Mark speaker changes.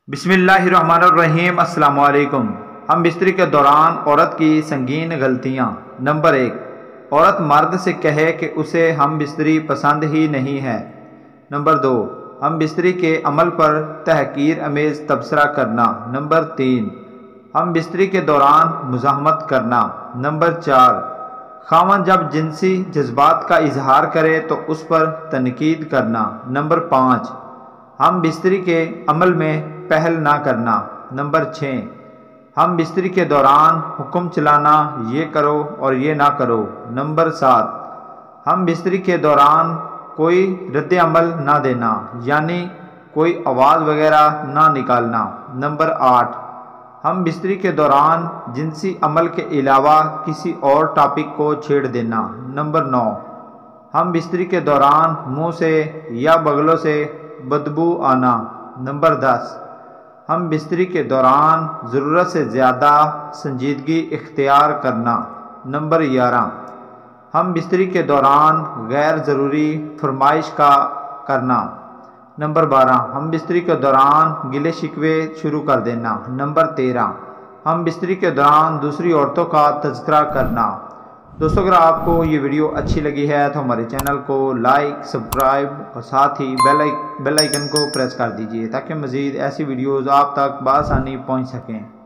Speaker 1: بسم اللہ الرحمن الرحیم۔ السلام علیکم۔ ہم بستری کے دوران عورت کی سنگین غلطیاں۔ نمبر 1، عورت مرد سے کہے کہ اسے ہم بستری پسند ہی نہیں ہے۔ نمبر 2، ہم بستری کے عمل پر تحقیر امیز تبصرہ کرنا۔ نمبر 3، ہم بستری کے دوران مزاحمت کرنا۔ نمبر 4، خاوند جب جنسی جذبات کا اظہار کرے تو اس پر تنقید کرنا۔ نمبر 5، ہم بستری کے عمل میں پہل نہ کرنا۔ نمبر 6، ہم بستری کے دوران حکم چلانا، یہ کرو اور یہ نہ کرو۔ نمبر 7، ہم بستری کے دوران کوئی رد عمل نہ دینا، یعنی کوئی آواز وغیرہ نہ نکالنا۔ نمبر 8، ہم بستری کے دوران جنسی عمل کے علاوہ کسی اور ٹاپک کو چھیڑ دینا۔ نمبر 9، ہم بستری کے دوران منہ سے یا بغلوں سے بدبو آنا۔ نمبر 10، ہم بستری کے دوران ضرورت سے زیادہ سنجیدگی اختیار کرنا۔ نمبر 11، ہم بستری کے دوران غیر ضروری فرمائش کا کرنا۔ نمبر 12، ہم بستری کے دوران گلے شکوے شروع کر دینا۔ نمبر 13، ہم بستری کے دوران دوسری عورتوں کا تذکرہ کرنا۔ دوستو، اگر آپ کو یہ ویڈیو اچھی لگی ہے تو ہمارے چینل کو لائک، سبسکرائب اور ساتھ ہی بیل آئیکن کو پریس کر دیجئے تاکہ مزید ایسی ویڈیوز آپ تک بآسانی پہنچ سکیں۔